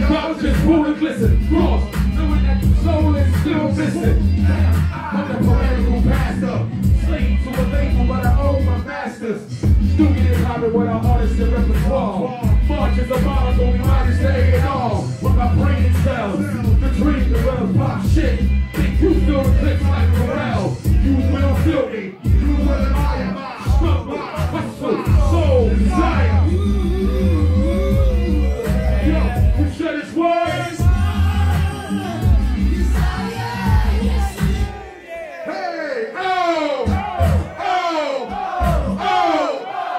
Y'all just full and glisten. Cross, knowing that the soul is still missing. I'm the parental pastor. Slave to a label, but I own my masters. Stupid is hopping with our artists and repertoire. Marches of ours, only might say it all. With my brain cells, the dream, the wells pop shit. Think you still clicks like Pharrell. You will feel me, you will admire my struggle, hustle, soul, desire. Yo, you said it's words. Hey, oh, oh, oh, oh.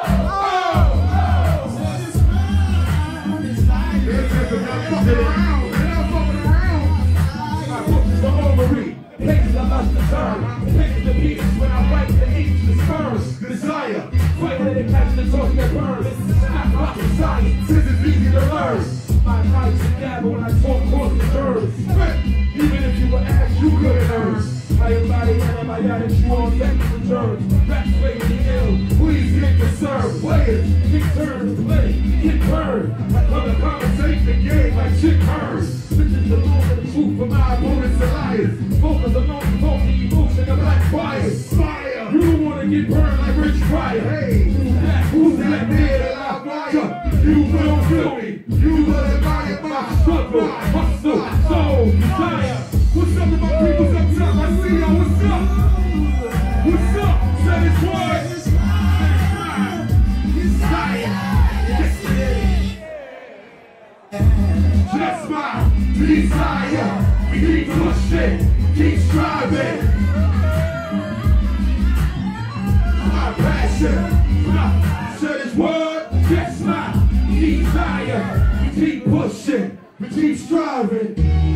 I put the ovary, places I must discern. Places the pieces when I write the ink, the spurs, desire. Quick that it catch the torch that burns. Not rocket science, this is easy to learn. My life's a gabble when I talk course the birds. Even if you were asked, you couldn't earn. I embody antibiotics, you on second returns. Rap straight to ill, please get concerned. Players, get turned to play, get burned. On the conversation game like shit turns. Bitches the law and the truth for my opponents and liars. Focus on the emotion of black bias. Fire! You don't want to get burned like Rich Pryor. Hey, who's that man that I fire? You will feel me, you will admire my struggle, hustle, soul, desire. What's up with my peoples up top? I see y'all, what's up? What's up? Say this word. Just my desire. We keep pushing, keep striving. My passion. Say this word. Just my desire. We keep pushing, we keep striving.